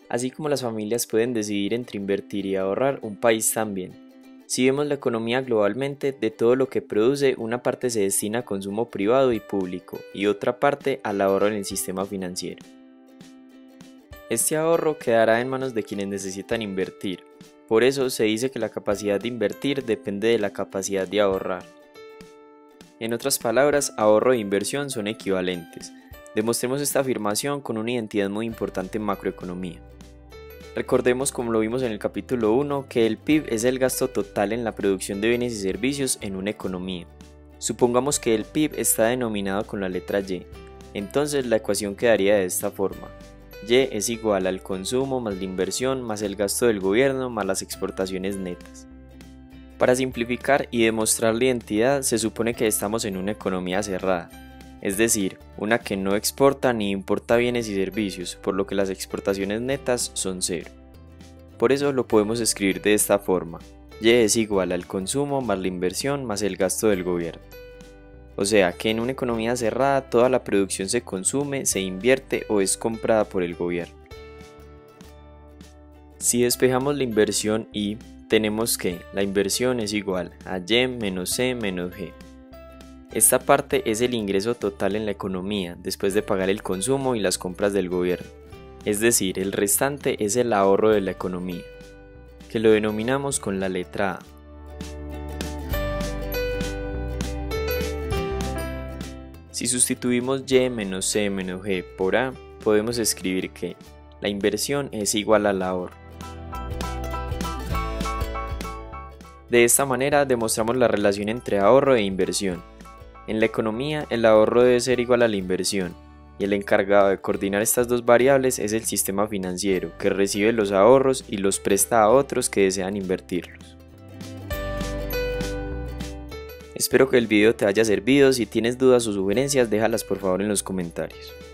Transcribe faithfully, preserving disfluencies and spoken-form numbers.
Así como las familias pueden decidir entre invertir y ahorrar, un país también. Si vemos la economía globalmente, de todo lo que produce, una parte se destina a consumo privado y público y otra parte al ahorro en el sistema financiero. Este ahorro quedará en manos de quienes necesitan invertir. Por eso se dice que la capacidad de invertir depende de la capacidad de ahorrar. En otras palabras, ahorro e inversión son equivalentes. Demostremos esta afirmación con una identidad muy importante en macroeconomía. Recordemos, como lo vimos en el capítulo uno, que el P I B es el gasto total en la producción de bienes y servicios en una economía. Supongamos que el P I B está denominado con la letra Y, entonces la ecuación quedaría de esta forma. Y es igual al consumo más la inversión más el gasto del gobierno más las exportaciones netas. Para simplificar y demostrar la identidad, se supone que estamos en una economía cerrada, es decir, una que no exporta ni importa bienes y servicios, por lo que las exportaciones netas son cero. Por eso lo podemos escribir de esta forma: Y es igual al consumo más la inversión más el gasto del gobierno. O sea que en una economía cerrada toda la producción se consume, se invierte o es comprada por el gobierno. Si despejamos la inversión Y, tenemos que la inversión es igual a Y menos C menos G. Esta parte es el ingreso total en la economía después de pagar el consumo y las compras del gobierno, es decir, el restante es el ahorro de la economía, que lo denominamos con la letra A. Si sustituimos Y menos C menos G por A, podemos escribir que la inversión es igual al ahorro. De esta manera demostramos la relación entre ahorro e inversión. En la economía, el ahorro debe ser igual a la inversión, y el encargado de coordinar estas dos variables es el sistema financiero, que recibe los ahorros y los presta a otros que desean invertirlos. Espero que el video te haya servido. Si tienes dudas o sugerencias, déjalas por favor en los comentarios.